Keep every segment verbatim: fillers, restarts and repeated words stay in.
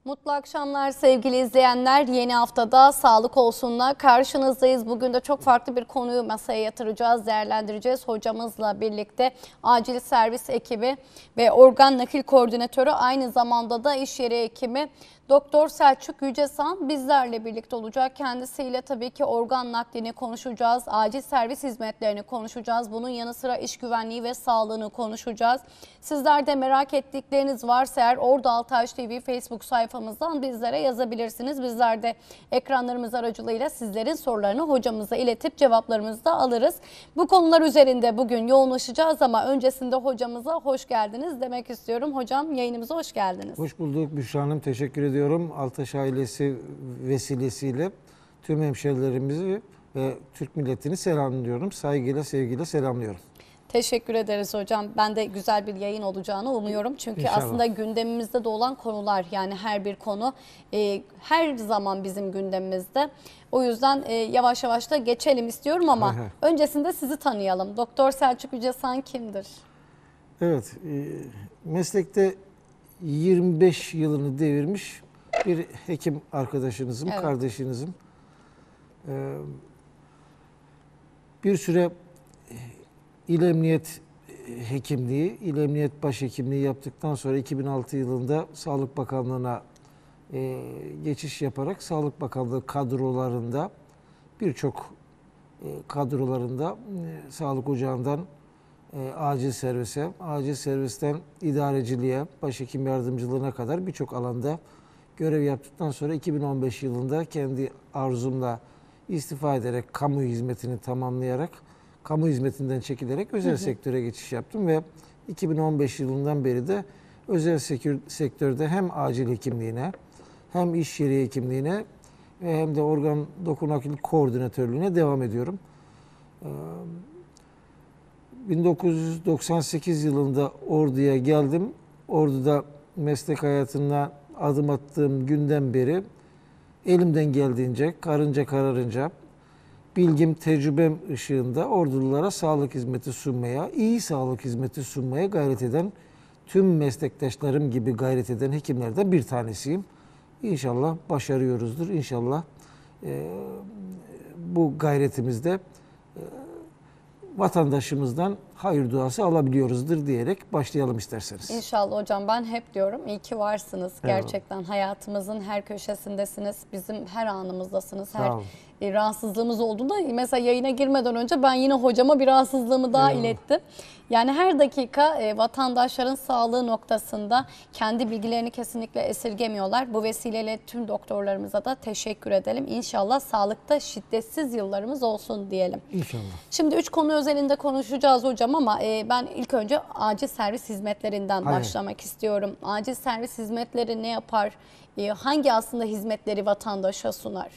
Mutlu akşamlar sevgili izleyenler. Yeni haftada sağlık olsunla karşınızdayız. Bugün de çok farklı bir konuyu masaya yatıracağız, değerlendireceğiz. Hocamızla birlikte acil servis ekibi ve organ nakil koordinatörü, aynı zamanda da iş yeri hekimi Doktor Selçuk Yücesan bizlerle birlikte olacak. Kendisiyle tabii ki organ naklini konuşacağız, acil servis hizmetlerini konuşacağız. Bunun yanı sıra iş güvenliği ve sağlığını konuşacağız. Sizler de merak ettikleriniz varsa eğer Ordu Altaş T V Facebook sayfamızdan bizlere yazabilirsiniz. Bizler de ekranlarımız aracılığıyla sizlerin sorularını hocamıza iletip cevaplarımızı da alırız. Bu konular üzerinde bugün yoğunlaşacağız ama öncesinde hocamıza hoş geldiniz demek istiyorum. Hocam, yayınımıza hoş geldiniz. Hoş bulduk Büşra Hanım. Teşekkür ediyorum. Altaş ailesi vesilesiyle tüm hemşerilerimizi ve Türk milletini selamlıyorum. Saygıyla, sevgiyle selamlıyorum. Teşekkür ederiz hocam. Ben de güzel bir yayın olacağını umuyorum. Çünkü İnşallah. Aslında gündemimizde de olan konular, yani her bir konu e, her zaman bizim gündemimizde. O yüzden e, yavaş yavaş da geçelim istiyorum ama Aha. öncesinde sizi tanıyalım. Doktor Selçuk Yücesan kimdir? Evet, e, meslekte yirmi beş yılını devirmiş bir hekim arkadaşınızım, Evet. kardeşinizim. E, bir süre İl Emniyet Hekimliği, İl Emniyet Başhekimliği yaptıktan sonra iki bin altı yılında Sağlık Bakanlığı'na e, geçiş yaparak Sağlık Bakanlığı kadrolarında birçok e, kadrolarında e, sağlık ocağından e, acil servise, acil servisten idareciliğe, başhekim yardımcılığına kadar birçok alanda görev yaptıktan sonra iki bin on beş yılında kendi arzumla istifa ederek, kamu hizmetini tamamlayarak, kamu hizmetinden çekilerek özel hı hı. sektöre geçiş yaptım ve iki bin on beş yılından beri de özel sektörde hem acil hekimliğine, hem iş yeri hekimliğine ve hem de organ doku nakil koordinatörlüğüne devam ediyorum. bin dokuz yüz doksan sekiz yılında Ordu'ya geldim. Ordu'da meslek hayatına adım attığım günden beri elimden geldiğince, karınca kararınca, bilgim, tecrübem ışığında Ordululara sağlık hizmeti sunmaya, iyi sağlık hizmeti sunmaya gayret eden, tüm meslektaşlarım gibi gayret eden hekimlerden bir tanesiyim. İnşallah başarıyoruzdur. İnşallah e, bu gayretimizde e, vatandaşımızdan hayır duası alabiliyoruzdur diyerek başlayalım isterseniz. İnşallah hocam, ben hep diyorum iyi ki varsınız. Eyvallah. Gerçekten hayatımızın her köşesindesiniz. Bizim her anımızdasınız. Sağ Her olun. e, rahatsızlığımız olduğunda mesela yayına girmeden önce ben yine hocama bir rahatsızlığımı daha Eyvallah. ilettim. Yani her dakika e, vatandaşların sağlığı noktasında kendi bilgilerini kesinlikle esirgemiyorlar. Bu vesileyle tüm doktorlarımıza da teşekkür edelim. İnşallah sağlıkta şiddetsiz yıllarımız olsun diyelim. İnşallah. Şimdi üç konu özelinde konuşacağız hocam ama e, ben ilk önce acil servis hizmetlerinden Hayır. başlamak istiyorum. Acil servis hizmetleri ne yapar? E, hangi aslında hizmetleri vatandaşa sunar?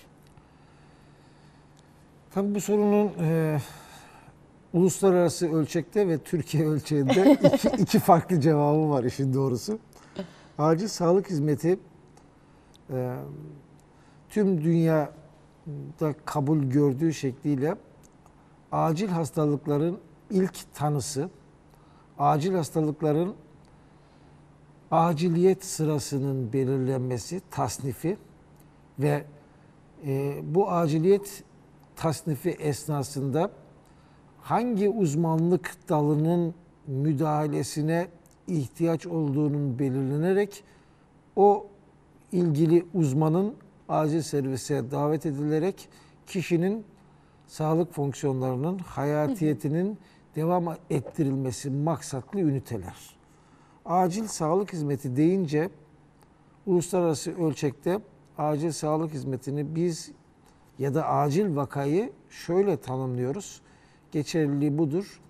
Tabii bu sorunun e, uluslararası ölçekte ve Türkiye ölçeğinde iki, iki farklı cevabı var işin doğrusu. Acil sağlık hizmeti e, tüm dünyada kabul gördüğü şekliyle acil hastalıkların ilk tanısı, acil hastalıkların aciliyet sırasının belirlenmesi, tasnifi ve e, bu aciliyet tasnifi esnasında hangi uzmanlık dalının müdahalesine ihtiyaç olduğunun belirlenerek o ilgili uzmanın acil servise davet edilerek kişinin sağlık fonksiyonlarının, hayatiyetinin devam ettirilmesi maksatlı üniteler. Acil sağlık hizmeti deyince uluslararası ölçekte acil sağlık hizmetini biz ya da acil vakayı şöyle tanımlıyoruz. Geçerliliği budur.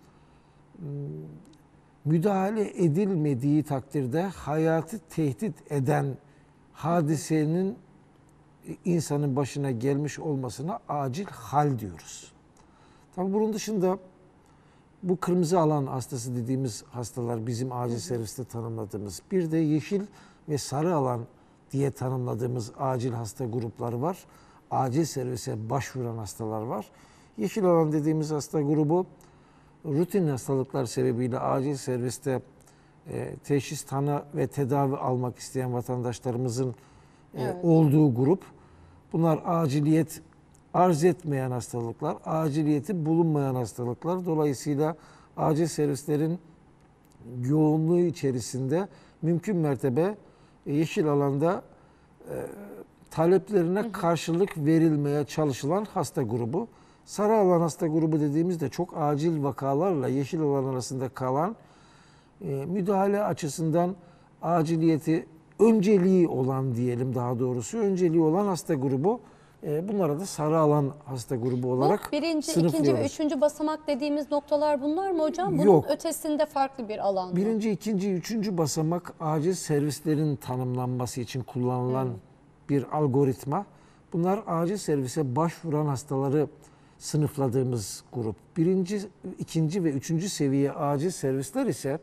Müdahale edilmediği takdirde hayatı tehdit eden hadisenin insanın başına gelmiş olmasına acil hal diyoruz. Tabii bunun dışında bu kırmızı alan hastası dediğimiz hastalar bizim acil serviste tanımladığımız, bir de yeşil ve sarı alan diye tanımladığımız acil hasta grupları var. Acil servise başvuran hastalar var. Yeşil alan dediğimiz hasta grubu rutin hastalıklar sebebiyle acil serviste e, teşhis, tanı ve tedavi almak isteyen vatandaşlarımızın Evet. olduğu grup. Bunlar aciliyet arz etmeyen hastalıklar, aciliyeti bulunmayan hastalıklar. Dolayısıyla acil servislerin yoğunluğu içerisinde mümkün mertebe yeşil alanda e, taleplerine hı hı. karşılık verilmeye çalışılan hasta grubu. Sarı alan hasta grubu dediğimizde çok acil vakalarla yeşil alan arasında kalan, e, müdahale açısından aciliyeti önceliği olan diyelim daha doğrusu önceliği olan hasta grubu. E, bunlara da sarı alan hasta grubu olarak Bu birinci, sınıflıyoruz. ikinci ve üçüncü basamak dediğimiz noktalar bunlar mı hocam? Bunun Yok. ötesinde farklı bir alan mı? Birinci, ikinci, üçüncü basamak acil servislerin tanımlanması için kullanılan hmm. bir algoritma. Bunlar acil servise başvuran hastaları sınıfladığımız grup. Birinci, ikinci ve üçüncü seviye acil servisler ise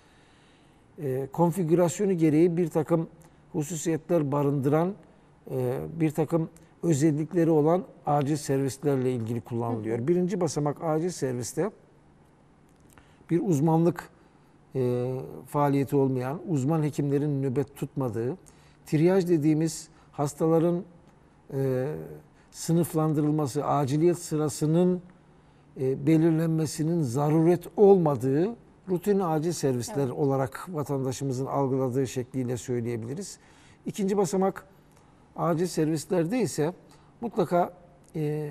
e, konfigürasyonu gereği bir takım hususiyetler barındıran e, bir takım özellikleri olan acil servislerle ilgili kullanılıyor. Hmm. Birinci basamak acil serviste bir uzmanlık e, faaliyeti olmayan, uzman hekimlerin nöbet tutmadığı, triyaj dediğimiz hastaların e, sınıflandırılması, aciliyet sırasının e, belirlenmesinin zaruret olmadığı rutin acil servisler evet. olarak vatandaşımızın algıladığı şekliyle söyleyebiliriz. İkinci basamak acil servislerde ise mutlaka e,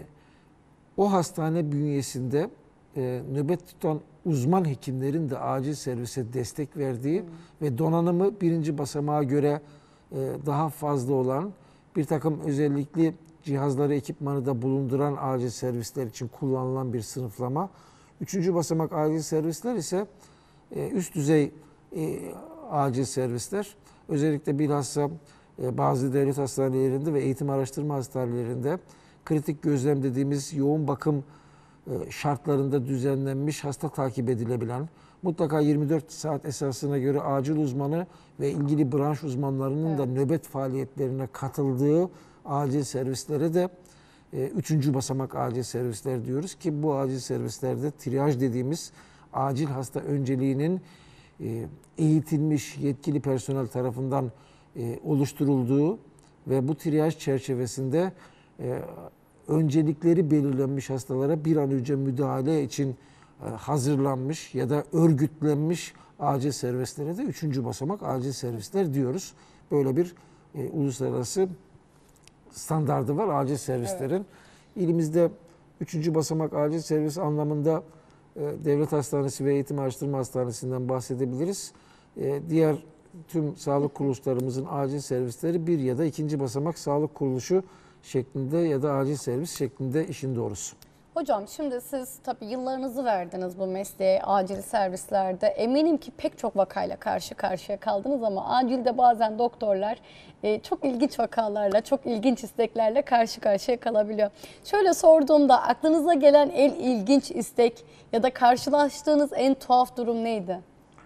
o hastane bünyesinde e, nöbet tutan uzman hekimlerin de acil servise destek verdiği hmm. ve donanımı birinci basamağa göre e, daha fazla olan bir takım özellikli cihazları, ekipmanı da bulunduran acil servisler için kullanılan bir sınıflama. Üçüncü basamak acil servisler ise e, üst düzey e, acil servisler. Özellikle bilhassa e, bazı devlet hastanelerinde ve eğitim araştırma hastanelerinde kritik gözlem dediğimiz yoğun bakım şartlarında düzenlenmiş, hasta takip edilebilen, mutlaka yirmi dört saat esasına göre acil uzmanı ve ilgili branş uzmanlarının evet. da nöbet faaliyetlerine katıldığı acil servislere de e, üçüncü basamak acil servisler diyoruz ki bu acil servislerde triyaj dediğimiz acil hasta önceliğinin e, eğitilmiş yetkili personel tarafından e, oluşturulduğu ve bu triyaj çerçevesinde e, öncelikleri belirlenmiş hastalara bir an önce müdahale için hazırlanmış ya da örgütlenmiş acil servislere de üçüncü basamak acil servisler diyoruz. Böyle bir e, uluslararası standardı var acil servislerin. Evet. İlimizde üçüncü basamak acil servis anlamında e, devlet hastanesi ve eğitim araştırma hastanesinden bahsedebiliriz. E, diğer tüm sağlık kuruluşlarımızın acil servisleri bir ya da ikinci basamak sağlık kuruluşu şeklinde ya da acil servis şeklinde işin doğrusu. Hocam şimdi siz tabii yıllarınızı verdiniz bu mesleğe, acil servislerde. Eminim ki pek çok vakayla karşı karşıya kaldınız ama acilde bazen doktorlar e, çok ilginç vakalarla, çok ilginç isteklerle karşı karşıya kalabiliyor. Şöyle sorduğumda aklınıza gelen en ilginç istek ya da karşılaştığınız en tuhaf durum neydi?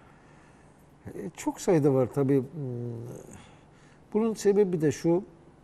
E, çok sayıda var tabii. Bunun sebebi de şu,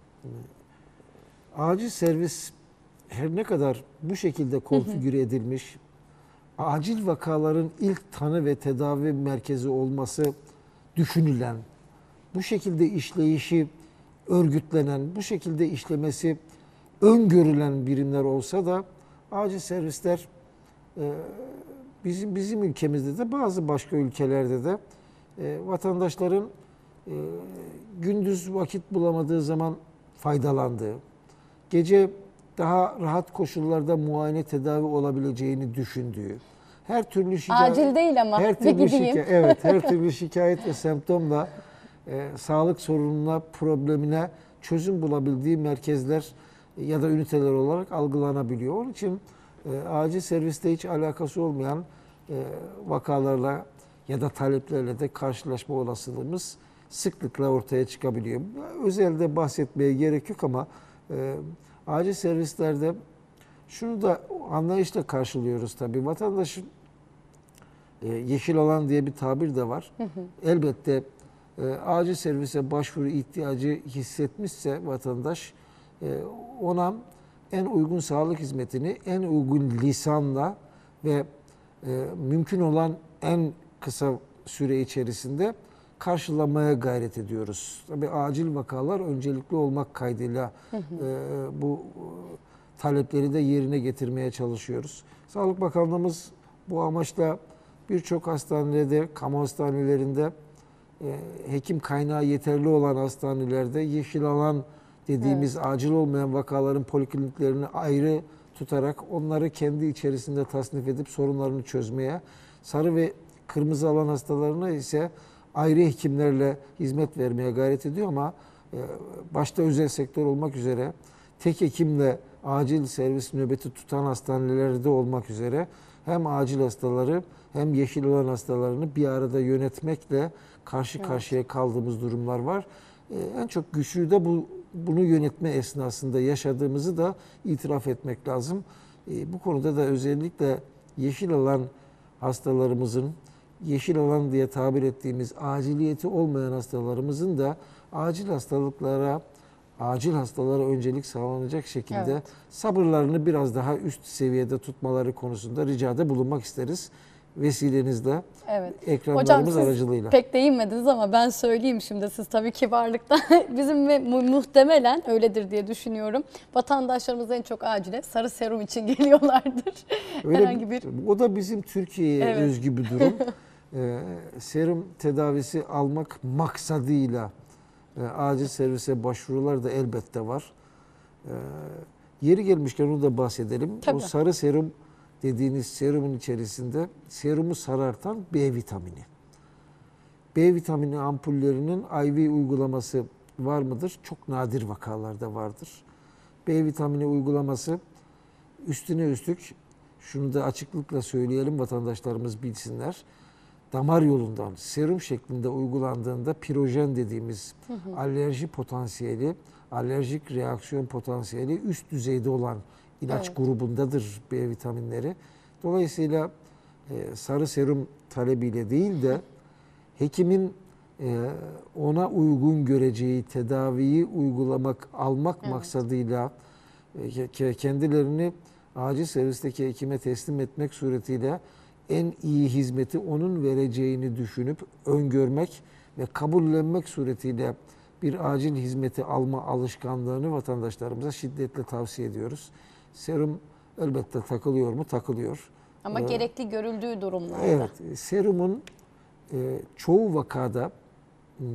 acil servis her ne kadar bu şekilde konfigüre edilmiş, acil vakaların ilk tanı ve tedavi merkezi olması düşünülen, bu şekilde işleyişi örgütlenen, bu şekilde işlemesi öngörülen birimler olsa da acil servisler bizim bizim ülkemizde de bazı başka ülkelerde de vatandaşların gündüz vakit bulamadığı zaman faydalandığı, gece daha rahat koşullarda muayene tedavi olabileceğini düşündüğü, her türlü şikayet, acil değil ama her türlü şikayet, evet, her türlü şikayet ve semptomla e, sağlık sorununa, problemine çözüm bulabildiği merkezler ya da üniteler olarak algılanabiliyor. Onun için e, acil serviste hiç alakası olmayan e, vakalarla ya da taleplerle de karşılaşma olasılığımız sıklıkla ortaya çıkabiliyor. Özelde bahsetmeye gerek yok ama e, acil servislerde şunu da anlayışla karşılıyoruz tabii. Vatandaşın e, yeşil alan diye bir tabir de var. Hı hı. Elbette e, acil servise başvuru ihtiyacı hissetmişse vatandaş e, ona en uygun sağlık hizmetini en uygun lisanla ve e, mümkün olan en kısa süre içerisinde karşılamaya gayret ediyoruz. Tabii acil vakalar öncelikli olmak kaydıyla hı hı. E, bu e, talepleri de yerine getirmeye çalışıyoruz. Sağlık Bakanlığımız bu amaçla birçok hastanede, kamu hastanelerinde, e, hekim kaynağı yeterli olan hastanelerde yeşil alan dediğimiz evet. acil olmayan vakaların polikliniklerini ayrı tutarak onları kendi içerisinde tasnif edip sorunlarını çözmeye, sarı ve kırmızı alan hastalarına ise ayrı hekimlerle hizmet vermeye gayret ediyor ama e, başta özel sektör olmak üzere tek hekimle acil servis nöbeti tutan hastanelerde olmak üzere hem acil hastaları hem yeşil alan hastalarını bir arada yönetmekle karşı evet. karşıya kaldığımız durumlar var. Ee, en çok güçlüğü de bu bunu yönetme esnasında yaşadığımızı da itiraf etmek lazım. Ee, bu konuda da özellikle yeşil alan hastalarımızın, yeşil alan diye tabir ettiğimiz aciliyeti olmayan hastalarımızın da acil hastalıklara, acil hastalara öncelik sağlanacak şekilde evet. sabırlarını biraz daha üst seviyede tutmaları konusunda ricada bulunmak isteriz. Vesilenizle, evet. ekranlarımız Hocam, aracılığıyla. Pek değinmediniz ama ben söyleyeyim şimdi, siz tabii kibarlıktan bizim ve muhtemelen öyledir diye düşünüyorum. Vatandaşlarımız en çok acile sarı serum için geliyorlardır. Öyle, Herhangi bir... O da bizim Türkiye'ye evet. özgü bir durum. ee, serum tedavisi almak maksadıyla e, acil servise başvurular da elbette var. Ee, yeri gelmişken onu da bahsedelim. Tabii. O sarı serum dediğiniz serumun içerisinde serumu sarartan B vitamini. B vitamini ampullerinin I V uygulaması var mıdır? Çok nadir vakalarda vardır. B vitamini uygulaması üstüne üstlük, şunu da açıklıkla söyleyelim, vatandaşlarımız bilsinler. Damar yolundan serum şeklinde uygulandığında pirojen dediğimiz hı hı. alerji potansiyeli, alerjik reaksiyon potansiyeli üst düzeyde olan ilaç evet. grubundadır B vitaminleri. Dolayısıyla e, sarı serum talebiyle değil de hekimin e, ona uygun göreceği tedaviyi uygulamak, almak evet. maksadıyla e, kendilerini acil servisteki hekime teslim etmek suretiyle en iyi hizmeti onun vereceğini düşünüp öngörmek ve kabullenmek suretiyle bir acil hizmeti alma alışkanlığını vatandaşlarımıza şiddetle tavsiye ediyoruz. Serum elbette takılıyor mu? Takılıyor. Ama ee, gerekli görüldüğü durumlarda. Evet. Serumun e, çoğu vakada m,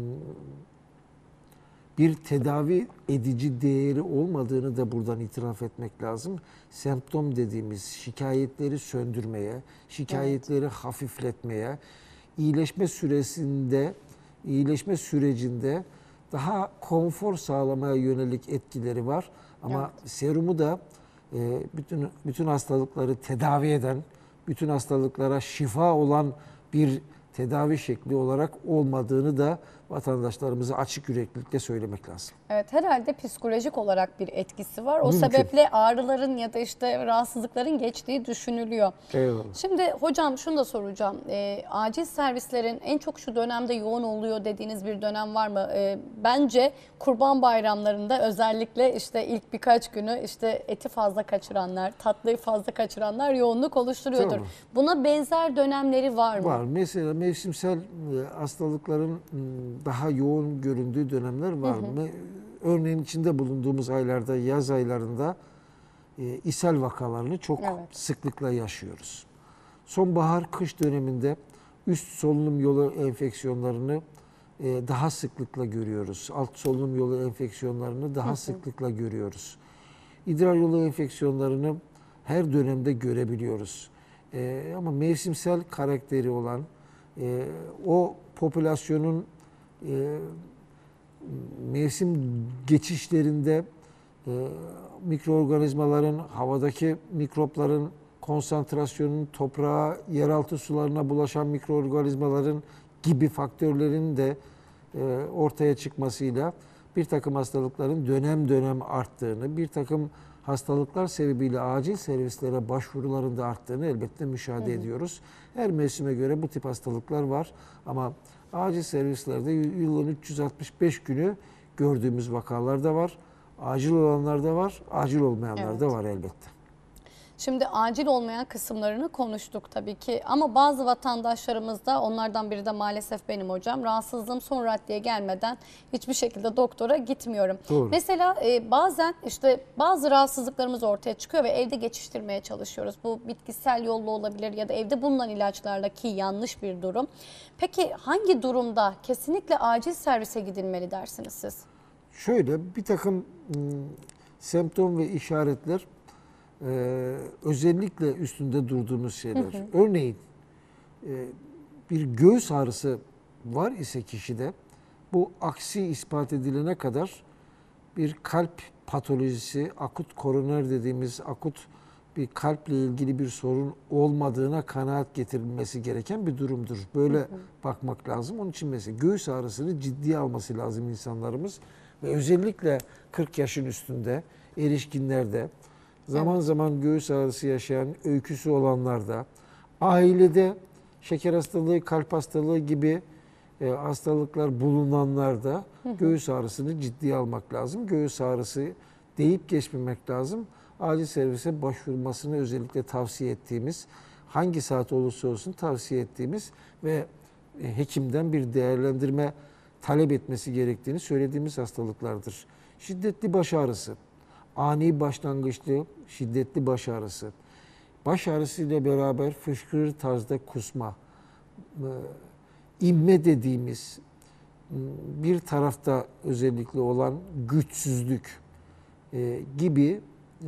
bir tedavi edici değeri olmadığını da buradan itiraf etmek lazım. Semptom dediğimiz şikayetleri söndürmeye, şikayetleri evet. hafifletmeye, iyileşme süresinde, iyileşme sürecinde daha konfor sağlamaya yönelik etkileri var. Ama evet. serumu da e, bütün bütün hastalıkları tedavi eden, bütün hastalıklara şifa olan bir tedavi şekli olarak olmadığını da vatandaşlarımıza açık yüreklilikle söylemek lazım. Evet, herhalde psikolojik olarak bir etkisi var. O Mümkün. sebeple ağrıların ya da işte rahatsızlıkların geçtiği düşünülüyor. Eyvallah. Şimdi hocam şunu da soracağım. E, acil servislerin en çok şu dönemde yoğun oluyor dediğiniz bir dönem var mı? E, bence Kurban Bayramlarında özellikle işte ilk birkaç günü işte eti fazla kaçıranlar, tatlıyı fazla kaçıranlar yoğunluk oluşturuyordur. Tamam. Buna benzer dönemleri var mı? Var. Mesela mevsimsel hastalıkların daha yoğun göründüğü dönemler var mı? Hı hı. Örneğin içinde bulunduğumuz aylarda, yaz aylarında e, ishal vakalarını çok evet. sıklıkla yaşıyoruz. Sonbahar, kış döneminde üst solunum yolu enfeksiyonlarını e, daha sıklıkla görüyoruz. Alt solunum yolu enfeksiyonlarını daha hı hı. sıklıkla görüyoruz. İdrar yolu enfeksiyonlarını her dönemde görebiliyoruz. E, ama mevsimsel karakteri olan e, o popülasyonun e, mevsim geçişlerinde e, mikroorganizmaların, havadaki mikropların konsantrasyonun, toprağa, yeraltı sularına bulaşan mikroorganizmaların gibi faktörlerin de e, ortaya çıkmasıyla bir takım hastalıkların dönem dönem arttığını, bir takım hastalıklar sebebiyle acil servislere başvuruların da arttığını elbette müşahede hı hı. ediyoruz. Her mevsime göre bu tip hastalıklar var ama acil servislerde yılın üç yüz altmış beş günü gördüğümüz vakalar da var. Acil olanlar da var, acil olmayanlar evet. da var elbette. Şimdi acil olmayan kısımlarını konuştuk tabii ki ama bazı vatandaşlarımız da, onlardan biri de maalesef benim hocam, rahatsızlığım son raddeye gelmeden hiçbir şekilde doktora gitmiyorum. Doğru. Mesela e, bazen işte bazı rahatsızlıklarımız ortaya çıkıyor ve evde geçiştirmeye çalışıyoruz. Bu bitkisel yolla olabilir ya da evde bulunan ilaçlarla, ki yanlış bir durum. Peki hangi durumda kesinlikle acil servise gidilmeli dersiniz siz? Şöyle bir takım ım, semptom ve işaretler, e, özellikle üstünde durduğumuz şeyler. Hı hı. Örneğin e, bir göğüs ağrısı var ise kişide, bu aksi ispat edilene kadar bir kalp patolojisi, akut koroner dediğimiz akut bir kalple ilgili bir sorun olmadığına kanaat getirilmesi gereken bir durumdur. Böyle hı hı. bakmak lazım. Onun için mesela göğüs ağrısını ciddiye alması lazım insanlarımız. Ve özellikle kırk yaşın üstünde, erişkinlerde, zaman evet. zaman göğüs ağrısı yaşayan, öyküsü olanlarda, ailede şeker hastalığı, kalp hastalığı gibi e, hastalıklar bulunanlarda hı hı. göğüs ağrısını ciddiye almak lazım. Göğüs ağrısı deyip geçmemek lazım. Acil servise başvurmasını özellikle tavsiye ettiğimiz, hangi saat olursa olsun tavsiye ettiğimiz ve hekimden bir değerlendirme talep etmesi gerektiğini söylediğimiz hastalıklardır. Şiddetli baş ağrısı, ani başlangıçlı şiddetli baş ağrısı, baş ağrısı ile beraber fışkırır tarzda kusma, inme dediğimiz bir tarafta özellikle olan güçsüzlük gibi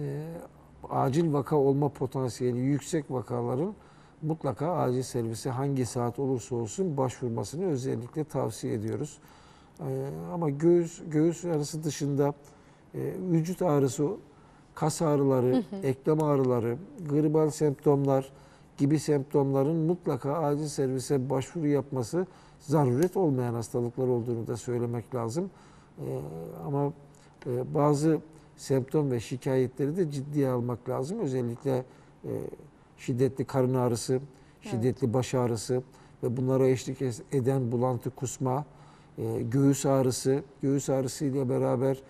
acil vaka olma potansiyeli yüksek vakaların mutlaka acil servise hangi saat olursa olsun başvurmasını özellikle tavsiye ediyoruz. Ama göğüs, göğüs ağrısı dışında vücut ağrısı, kas ağrıları, hı hı. eklem ağrıları, gribal semptomlar gibi semptomların mutlaka acil servise başvuru yapması zaruret olmayan hastalıklar olduğunu da söylemek lazım. Ama bazı semptom ve şikayetleri de ciddiye almak lazım. Özellikle şiddetli karın ağrısı, şiddetli evet. baş ağrısı ve bunlara eşlik eden bulantı, kusma, göğüs ağrısı, göğüs ağrısı ile beraber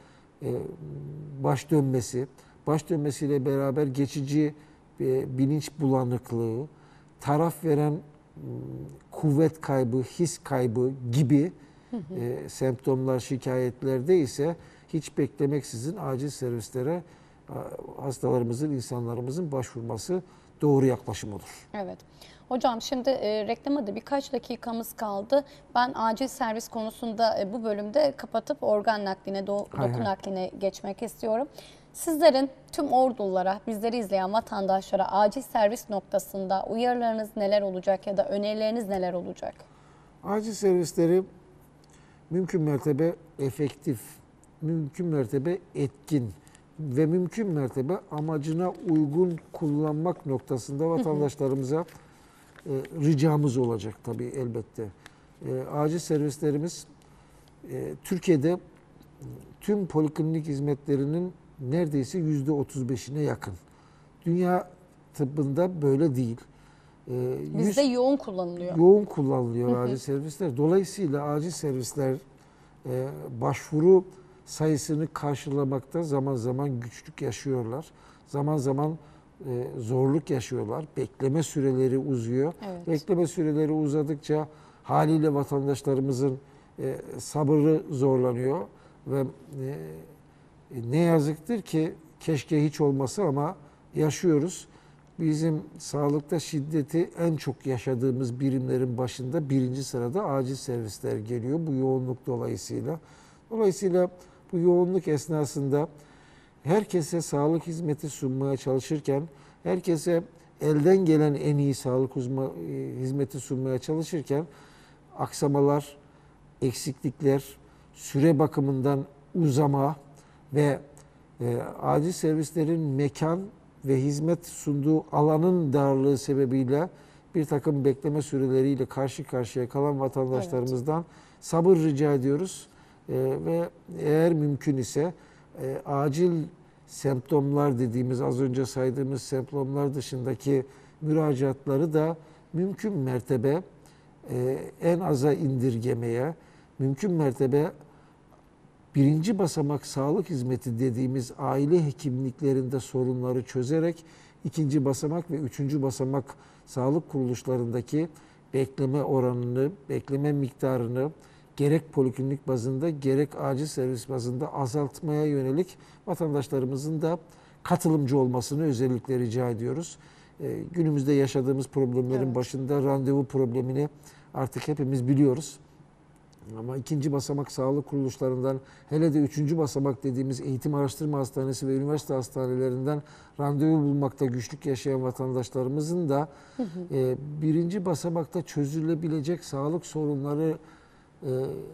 baş dönmesi, baş dönmesiyle beraber geçici bilinç bulanıklığı, taraf veren kuvvet kaybı, his kaybı gibi hı hı. E, semptomlar, şikayetlerde ise hiç beklemeksizin acil servislere hastalarımızın, insanlarımızın başvurması doğru yaklaşım olur. Evet. Hocam şimdi e, reklama da birkaç dakikamız kaldı. Ben acil servis konusunda e, bu bölümde kapatıp organ nakline, do doku hay nakline hay. geçmek istiyorum. Sizlerin tüm Ordululara, bizleri izleyen vatandaşlara acil servis noktasında uyarılarınız neler olacak ya da önerileriniz neler olacak? Acil servisleri mümkün mertebe efektif, mümkün mertebe etkin ve mümkün mertebe amacına uygun kullanmak noktasında vatandaşlarımıza e, ricamız olacak tabii elbette. E, acil servislerimiz e, Türkiye'de tüm poliklinik hizmetlerinin neredeyse yüzde otuz beşine yakın. Dünya tıbbında böyle değil. E, Bizde yoğun kullanılıyor. Yoğun kullanılıyor acil servisler. Dolayısıyla acil servisler e, başvuru sayısını karşılamakta zaman zaman güçlük yaşıyorlar. Zaman zaman e, zorluk yaşıyorlar. Bekleme süreleri uzuyor. Evet. Bekleme süreleri uzadıkça haliyle vatandaşlarımızın e, sabrı zorlanıyor ve e, ne yazıktır ki keşke hiç olmasa ama yaşıyoruz. Bizim sağlıkta şiddeti en çok yaşadığımız birimlerin başında birinci sırada acil servisler geliyor bu yoğunluk dolayısıyla. Dolayısıyla bu yoğunluk esnasında herkese sağlık hizmeti sunmaya çalışırken, herkese elden gelen en iyi sağlık hizmeti sunmaya çalışırken aksamalar, eksiklikler, süre bakımından uzama ve e, acil servislerin mekan ve hizmet sunduğu alanın darlığı sebebiyle bir takım bekleme süreleriyle karşı karşıya kalan vatandaşlarımızdan evet. sabır rica ediyoruz. Ee, ve eğer mümkün ise e, acil semptomlar dediğimiz az önce saydığımız semptomlar dışındaki müracaatları da mümkün mertebe e, en aza indirgemeye, mümkün mertebe birinci basamak sağlık hizmeti dediğimiz aile hekimliklerinde sorunları çözerek ikinci basamak ve üçüncü basamak sağlık kuruluşlarındaki bekleme oranını, bekleme miktarını gerek poliklinik bazında gerek acil servis bazında azaltmaya yönelik vatandaşlarımızın da katılımcı olmasını özellikle rica ediyoruz. Ee, günümüzde yaşadığımız problemlerin evet. başında randevu problemini artık hepimiz biliyoruz. Ama ikinci basamak sağlık kuruluşlarından, hele de üçüncü basamak dediğimiz eğitim araştırma hastanesi ve üniversite hastanelerinden randevu bulmakta güçlük yaşayan vatandaşlarımızın da hı hı. E, birinci basamakta çözülebilecek sağlık sorunları e,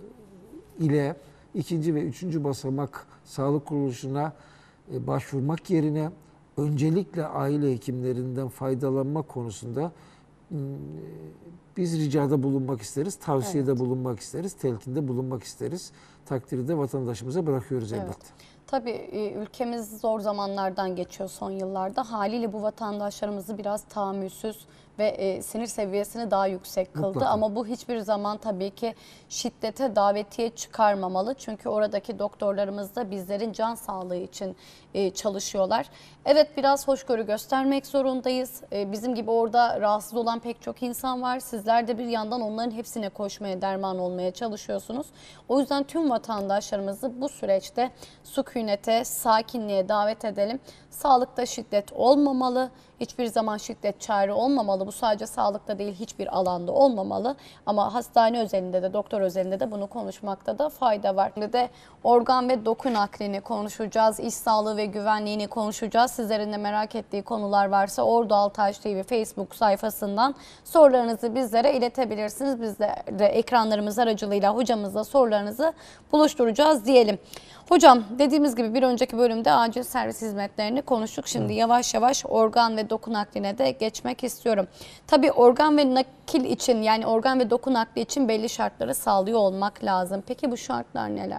ile ikinci ve üçüncü basamak sağlık kuruluşuna e, başvurmak yerine öncelikle aile hekimlerinden faydalanma konusunda e, biz ricada bulunmak isteriz, tavsiyede evet. bulunmak isteriz, telkinde bulunmak isteriz. Takdiri de vatandaşımıza bırakıyoruz elbette. Evet. Tabii ülkemiz zor zamanlardan geçiyor son yıllarda. Haliyle bu vatandaşlarımızı biraz tahammülsüz ve e, sinir seviyesini daha yüksek kıldı. Mutlaka. Ama bu hiçbir zaman tabii ki şiddete davetiye çıkarmamalı. Çünkü oradaki doktorlarımız da bizlerin can sağlığı için e, çalışıyorlar. Evet, biraz hoşgörü göstermek zorundayız. E, bizim gibi orada rahatsız olan pek çok insan var. Sizler de bir yandan onların hepsine koşmaya, derman olmaya çalışıyorsunuz. O yüzden tüm vatandaşlarımızı bu süreçte sükunete, sakinliğe davet edelim. Sağlıkta şiddet olmamalı. Hiçbir zaman şiddet çare olmamalı. Bu sadece sağlıkta değil, hiçbir alanda olmamalı. Ama hastane özelinde de, doktor özelinde de bunu konuşmakta da fayda var. Şimdi de organ ve doku naklini konuşacağız. İş sağlığı ve güvenliğini konuşacağız. Sizlerin de merak ettiği konular varsa Ordu Altaş T V Facebook sayfasından sorularınızı bizlere iletebilirsiniz. Biz de, de ekranlarımız aracılığıyla hocamızla sorularınızı buluşturacağız diyelim. Hocam, dediğimiz gibi bir önceki bölümde acil servis hizmetlerini konuştuk. Şimdi evet. yavaş yavaş organ ve doku nakline de geçmek istiyorum. Tabii organ ve nakil için, yani organ ve doku nakli için belli şartları sağlıyor olmak lazım. Peki bu şartlar neler?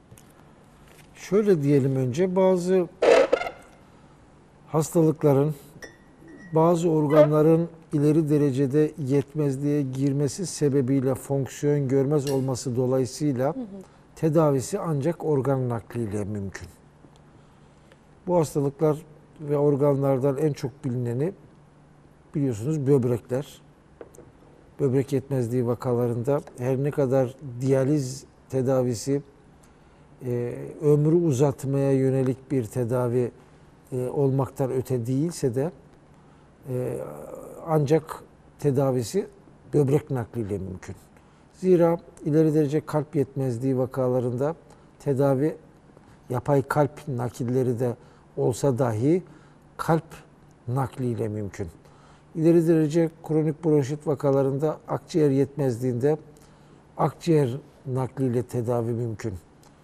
Şöyle diyelim, önce bazı hastalıkların, bazı organların ileri derecede yetmezliğe girmesi sebebiyle fonksiyon görmez olması dolayısıyla hı hı. tedavisi ancak organ nakliyle mümkün. Bu hastalıklar ve organlardan en çok bilineni biliyorsunuz böbrekler. Böbrek yetmezliği vakalarında her ne kadar diyaliz tedavisi e, ömrü uzatmaya yönelik bir tedavi e, olmaktan öte değilse de e, ancak tedavisi böbrek nakliyle mümkün. Zira ileri derece kalp yetmezliği vakalarında tedavi yapay kalp nakilleri de olsa dahi kalp nakliyle mümkün. İleri derece kronik bronşit vakalarında akciğer yetmezliğinde akciğer nakliyle tedavi mümkün.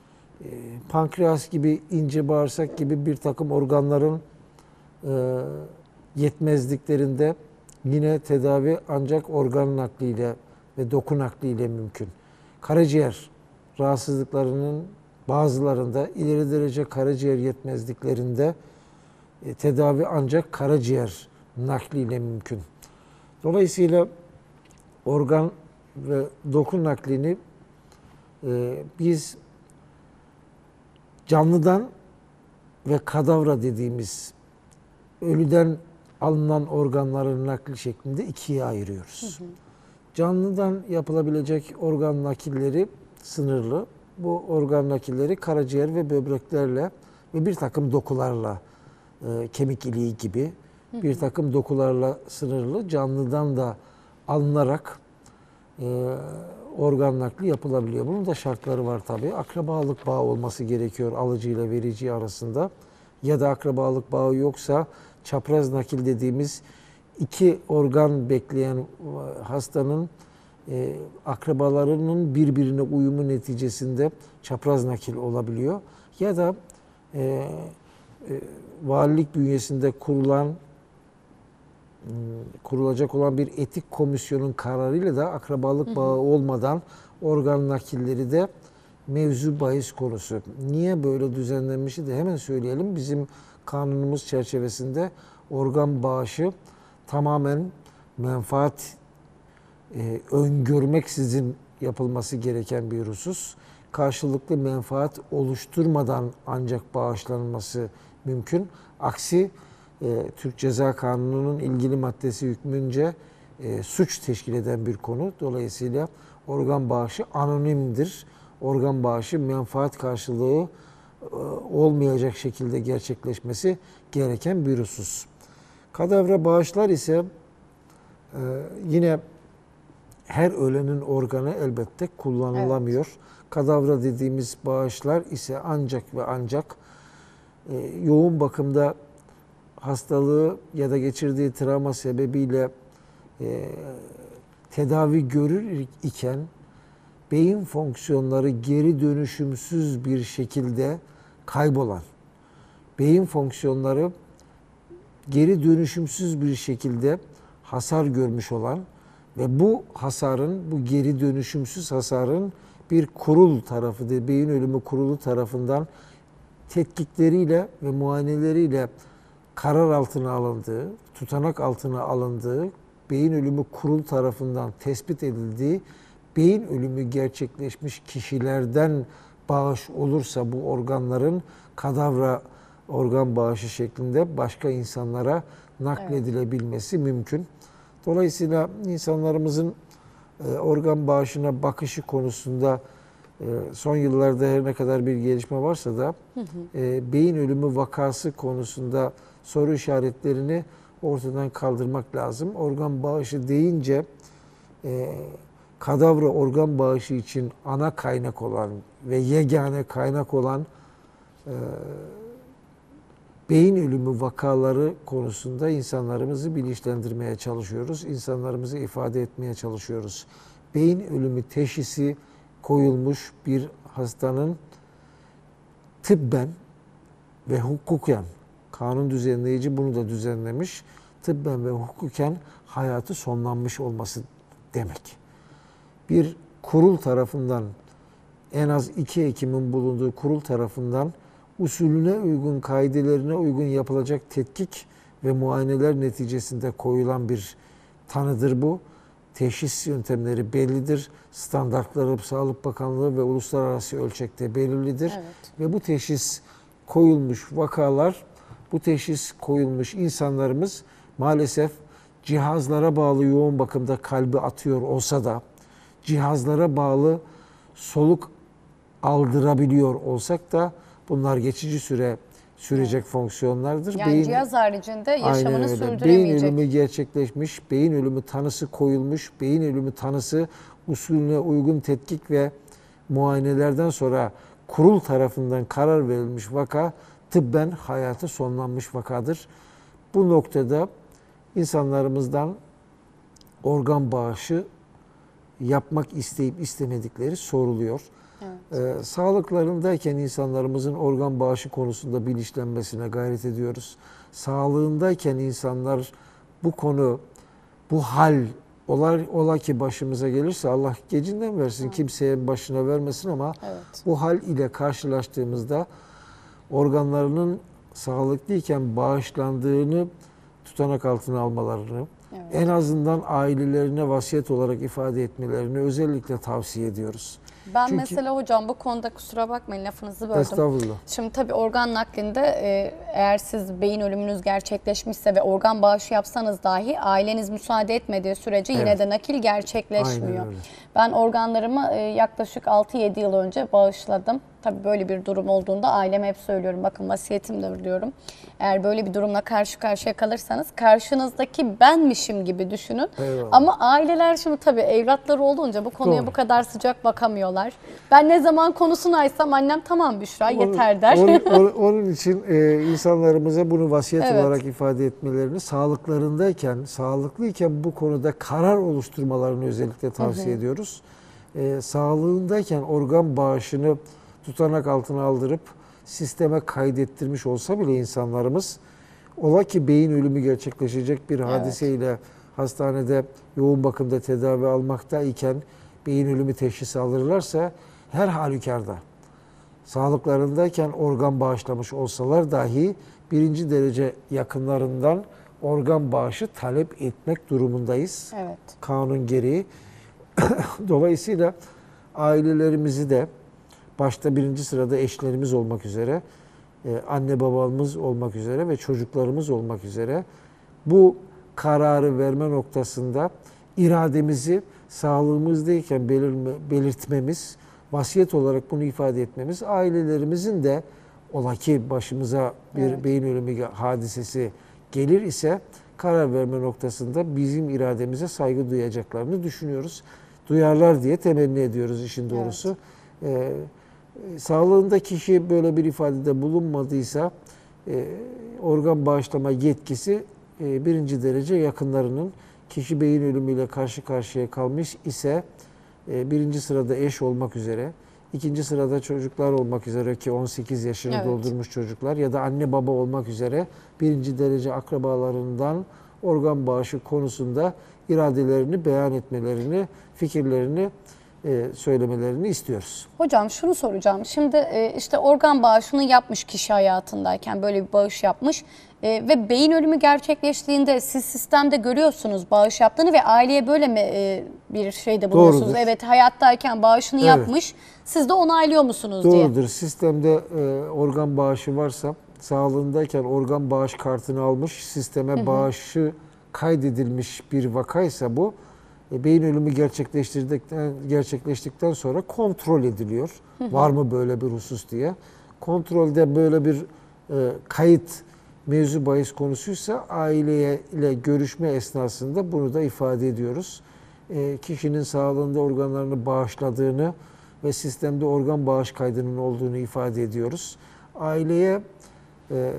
Pankreas gibi, ince bağırsak gibi bir takım organların yetmezliklerinde yine tedavi ancak organ nakliyle ve doku nakliyle mümkün. Karaciğer rahatsızlıklarının bazılarında, ileri derece karaciğer yetmezliklerinde e, tedavi ancak karaciğer nakliyle mümkün. Dolayısıyla organ ve doku naklini e, biz canlıdan ve kadavra dediğimiz ölüden alınan organların nakli şeklinde ikiye ayırıyoruz. Hı hı. Canlıdan yapılabilecek organ nakilleri sınırlı. Bu organ nakilleri karaciğer ve böbreklerle ve bir takım dokularla, e, kemik iliği gibi bir takım dokularla sınırlı. Canlıdan da alınarak e, organ nakli yapılabiliyor. Bunun da şartları var tabii. Akrabalık bağı olması gerekiyor alıcı ile verici arasında. Ya da akrabalık bağı yoksa çapraz nakil dediğimiz iki organ bekleyen hastanın e, akrabalarının birbirine uyumu neticesinde çapraz nakil olabiliyor. Ya da e, e, valilik bünyesinde kurulan kurulacak olan bir etik komisyonun kararıyla da akrabalık hı hı. bağı olmadan organ nakilleri de mevzu bahis konusu. Niye böyle düzenlenmişi de hemen söyleyelim. Bizim kanunumuz çerçevesinde organ bağışı tamamen menfaat e, öngörmeksizin yapılması gereken bir husus. Karşılıklı menfaat oluşturmadan ancak bağışlanması mümkün. Aksi e, Türk Ceza Kanunu'nun ilgili maddesi hükmünce e, suç teşkil eden bir konu. Dolayısıyla organ bağışı anonimdir. Organ bağışı menfaat karşılığı e, olmayacak şekilde gerçekleşmesi gereken bir husus. Kadavra bağışlar ise e, yine her ölenin organı elbette kullanılamıyor. Evet. Kadavra dediğimiz bağışlar ise ancak ve ancak e, yoğun bakımda hastalığı ya da geçirdiği travma sebebiyle e, tedavi görür iken beyin fonksiyonları geri dönüşümsüz bir şekilde kaybolan, beyin fonksiyonları geri dönüşümsüz bir şekilde hasar görmüş olan ve bu hasarın, bu geri dönüşümsüz hasarın bir kurul tarafı, beyin ölümü kurulu tarafından tetkikleriyle ve muayeneleriyle karar altına alındığı, tutanak altına alındığı, beyin ölümü kurul tarafından tespit edildiği, beyin ölümü gerçekleşmiş kişilerden bağış olursa bu organların kadavra organ bağışı şeklinde başka insanlara nakledilebilmesi evet. mümkün. Dolayısıyla insanlarımızın e, organ bağışına bakışı konusunda e, son yıllarda her ne kadar bir gelişme varsa da hı hı. E, beyin ölümü vakası konusunda soru işaretlerini ortadan kaldırmak lazım. Organ bağışı deyince e, kadavra organ bağışı için ana kaynak olan ve yegane kaynak olan e, beyin ölümü vakaları konusunda insanlarımızı bilinçlendirmeye çalışıyoruz. İnsanlarımızı ifade etmeye çalışıyoruz. Beyin ölümü teşhisi koyulmuş bir hastanın tıbben ve hukuken, kanun düzenleyici bunu da düzenlemiş, tıbben ve hukuken hayatı sonlanmış olması demek. Bir kurul tarafından, en az iki hekimin bulunduğu kurul tarafından usulüne uygun, kaidelerine uygun yapılacak tetkik ve muayeneler neticesinde koyulan bir tanıdır bu. Teşhis yöntemleri bellidir. Standartları Sağlık Bakanlığı ve uluslararası ölçekte belirlidir. Evet. Ve bu teşhis koyulmuş vakalar, bu teşhis koyulmuş insanlarımız maalesef cihazlara bağlı yoğun bakımda kalbi atıyor olsa da, cihazlara bağlı soluk aldırabiliyor olsak da bunlar geçici süre sürecek evet. fonksiyonlardır. Yani beyin, cihaz haricinde yaşamını sürdüremeyecek. Beyin ölümü gerçekleşmiş, beyin ölümü tanısı koyulmuş, beyin ölümü tanısı usulüne uygun tetkik ve muayenelerden sonra kurul tarafından karar verilmiş vaka tıbben hayatı sonlanmış vakadır. Bu noktada insanlarımızdan organ bağışı yapmak isteyip istemedikleri soruluyor. Evet. Ee, sağlıklarındayken insanlarımızın organ bağışı konusunda bilinçlenmesine gayret ediyoruz. Sağlığındayken insanlar bu konu, bu hal ola, ola ki başımıza gelirse Allah gecinden versin, evet. kimseye başına vermesin ama evet. bu hal ile karşılaştığımızda organlarının sağlıklıyken bağışlandığını tutanak altına almalarını, evet. en azından ailelerine vasiyet olarak ifade etmelerini özellikle tavsiye ediyoruz. Ben Çünkü, mesela hocam bu konuda kusura bakmayın lafınızı böldüm. Estağfurullah. Şimdi tabii organ naklinde e, eğer siz beyin ölümünüz gerçekleşmişse ve organ bağışı yapsanız dahi aileniz müsaade etmediği sürece evet. yine de nakil gerçekleşmiyor. Ben organlarımı e, yaklaşık altı yedi yıl önce bağışladım. Tabii böyle bir durum olduğunda aileme hep söylüyorum. Bakın vasiyetimde diyorum. Eğer böyle bir durumla karşı karşıya kalırsanız karşınızdaki benmişim gibi düşünün. Eyvallah. Ama aileler şimdi tabii evlatları olunca bu konuya Doğru. bu kadar sıcak bakamıyorlar. Ben ne zaman konusunu açsam annem tamam Büşra onun, yeter der. Onun, onun, onun için e, insanlarımıza bunu vasiyet evet. olarak ifade etmelerini, sağlıklarındayken, sağlıklıyken bu konuda karar oluşturmalarını özellikle tavsiye hı hı. ediyoruz. E, sağlığındayken organ bağışını tutanak altına aldırıp sisteme kaydettirmiş olsa bile insanlarımız ola ki beyin ölümü gerçekleşecek bir hadiseyle evet. hastanede yoğun bakımda tedavi almaktayken beyin ölümü teşhisi alırlarsa her halükarda sağlıklarındayken organ bağışlamış olsalar dahi birinci derece yakınlarından organ bağışı talep etmek durumundayız. Evet. Kanun gereği. Dolayısıyla ailelerimizi de başta birinci sırada eşlerimiz olmak üzere e, anne babamız olmak üzere ve çocuklarımız olmak üzere bu kararı verme noktasında irademizi sağlığımızdayken belirme, belirtmemiz, vasiyet olarak bunu ifade etmemiz, ailelerimizin de ola ki başımıza bir evet. beyin ölümü hadisesi gelir ise karar verme noktasında bizim irademize saygı duyacaklarını düşünüyoruz. Duyarlar diye temenni ediyoruz işin doğrusu. Evet. Ee, sağlığında kişi böyle bir ifadede bulunmadıysa e, organ bağışlama yetkisi e, birinci derece yakınlarının, kişi beyin ölümüyle karşı karşıya kalmış ise e, birinci sırada eş olmak üzere, ikinci sırada çocuklar olmak üzere ki on sekiz yaşını evet. doldurmuş çocuklar ya da anne baba olmak üzere birinci derece akrabalarından organ bağışı konusunda iradelerini beyan etmelerini, fikirlerini e, söylemelerini istiyoruz. Hocam şunu soracağım. Şimdi e, işte organ bağışını yapmış kişi hayatındayken böyle bir bağış yapmış e, ve beyin ölümü gerçekleştiğinde siz sistemde görüyorsunuz bağış yaptığını ve aileye böyle mi e, bir şeyde buluyorsunuz? Doğrudur. Evet, hayattayken bağışını evet. yapmış. Siz de onaylıyor musunuz Doğrudur. diye? Doğrudur. Sistemde e, organ bağışı varsa sağlığındayken organ bağış kartını almış, sisteme hı hı. bağışı kaydedilmiş bir vakaysa bu e, beyin ölümü gerçekleştirdikten gerçekleştikten sonra kontrol ediliyor. Hı hı. Var mı böyle bir husus diye. Kontrolde böyle bir e, kayıt mevzu bahis konusuysa aileye ile görüşme esnasında bunu da ifade ediyoruz. E, kişinin sağlığında organlarını bağışladığını ve sistemde organ bağış kaydının olduğunu ifade ediyoruz. Aileye e,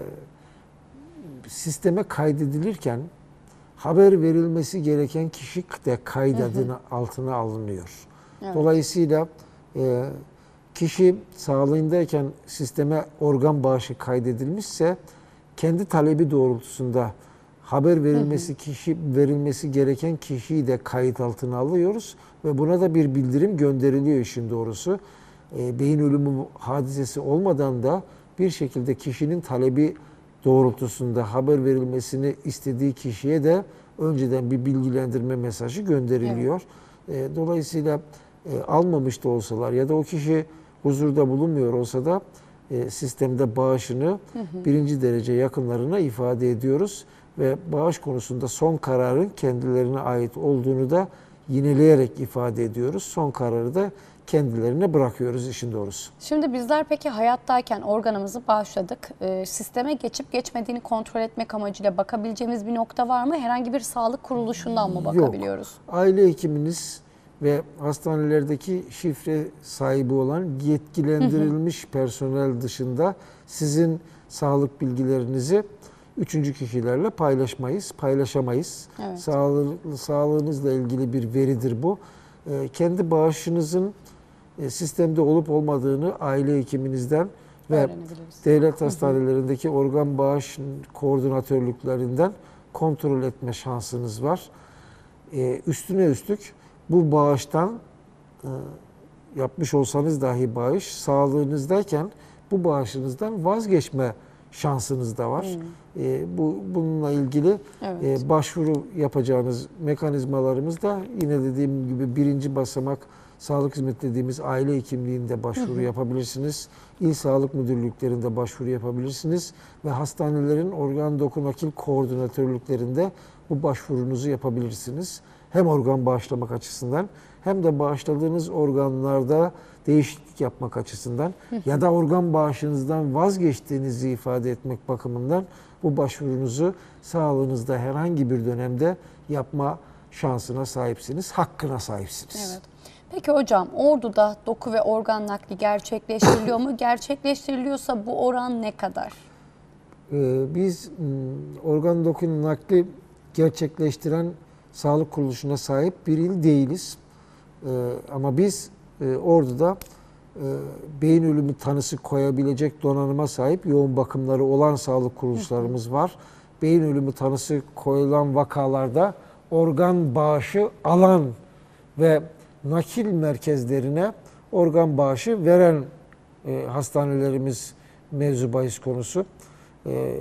sisteme kaydedilirken haber verilmesi gereken kişi de kaydadına altına alınıyor. Evet. Dolayısıyla e, kişi sağlığındayken sisteme organ bağışı kaydedilmişse kendi talebi doğrultusunda haber verilmesi hı hı. kişi verilmesi gereken kişiyi de kayıt altına alıyoruz ve buna da bir bildirim gönderiliyor işin doğrusu. E, beyin ölümü hadisesi olmadan da bir şekilde kişinin talebi doğrultusunda haber verilmesini istediği kişiye de önceden bir bilgilendirme mesajı gönderiliyor. Evet. E, dolayısıyla e, almamış da olsalar ya da o kişi huzurda bulunmuyor olsa da e, sistemde bağışını hı hı. birinci derece yakınlarına ifade ediyoruz ve bağış konusunda son kararın kendilerine ait olduğunu da yineleyerek ifade ediyoruz. Son kararı da kendilerine bırakıyoruz işin doğrusu. Şimdi bizler peki hayattayken organımızı bağışladık. E, sisteme geçip geçmediğini kontrol etmek amacıyla bakabileceğimiz bir nokta var mı? Herhangi bir sağlık kuruluşundan mı bakabiliyoruz? Yok. Aile hekiminiz ve hastanelerdeki şifre sahibi olan yetkilendirilmiş hı hı. personel dışında sizin sağlık bilgilerinizi üçüncü kişilerle paylaşmayız, paylaşamayız. Evet. Sağlığı, sağlığınızla ilgili bir veridir bu. E, kendi bağışınızın e, sistemde olup olmadığını aile hekiminizden ve devlet hastanelerindeki hı hı. organ bağış koordinatörlüklerinden kontrol etme şansınız var. E, üstüne üstlük bu bağıştan e, yapmış olsanız dahi bağış, sağlığınızdayken bu bağışınızdan vazgeçme şansınız da var. Hmm. E, bu bununla ilgili evet. e, başvuru yapacağınız mekanizmalarımız da yine dediğim gibi birinci basamak sağlık hizmet dediğimiz aile hekimliğinde başvuru hı hı. yapabilirsiniz. İl Sağlık Müdürlüklerinde başvuru yapabilirsiniz ve hastanelerin organ doku nakil koordinatörlüklerinde bu başvurunuzu yapabilirsiniz. Hem organ bağışlamak açısından hem de bağışladığınız organlarda değişiklik yapmak açısından ya da organ bağışınızdan vazgeçtiğinizi ifade etmek bakımından bu başvurunuzu sağlığınızda herhangi bir dönemde yapma şansına sahipsiniz, hakkına sahipsiniz. Evet. Peki hocam, Ordu'da doku ve organ nakli gerçekleştiriliyor mu? Gerçekleştiriliyorsa bu oran ne kadar? Ee, biz organ doku nakli gerçekleştiren sağlık kuruluşuna sahip bir il değiliz. Ee, ama biz e, Ordu'da e, beyin ölümü tanısı koyabilecek donanıma sahip yoğun bakımları olan sağlık kuruluşlarımız var. Beyin ölümü tanısı koyulan vakalarda organ bağışı alan ve nakil merkezlerine organ bağışı veren e, hastanelerimiz mevzu bahis konusu. E, e,